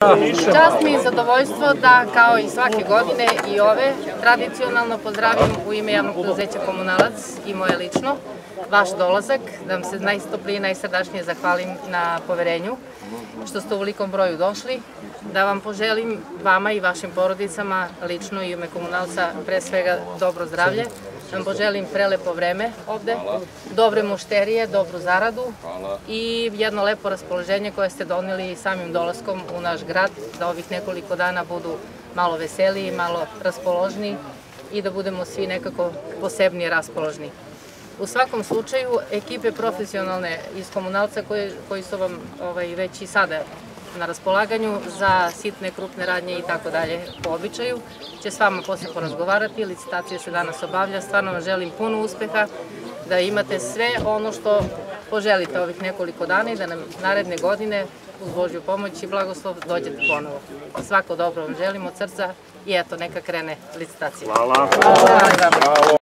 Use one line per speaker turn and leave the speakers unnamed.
Čast mi je zadovoljstvo da, kao i svake godine i ove, tradicionalno pozdravim u ime javnog preduzeća Komunalac i moje lično vaš dolazak, da vam se najtoplije i najsrdačnije zahvalim na poverenju što ste u velikom broju došli, da vam poželim vama i vašim porodicama lično i ime Komunalca pre svega dobro zdravlje, da vam poželim prelepo vreme ovde, dobre mušterije, dobru zaradu i jedno lepo raspoloženje koje ste doneli samim dolaskom u naš grad, da ovih nekoliko dana budu malo veseliji, malo raspoložniji i da budemo svi nekako posebnije raspoložni. U svakom slučaju, ekipe profesionalne iz Komunalca koji su vam već i sada na raspolaganju za sitne, krupne radnje i tako dalje po običaju, će s vama posle porazgovarati. Licitacija se danas obavlja. Stvarno vam želim puno uspeha, da imate sve ono što poželite ovih nekoliko dana i da nam naredne godine uz Božju pomoć i blagoslov dođete ponovo. Svako dobro vam želim od srca i eto, neka krene licitacija.
Hvala.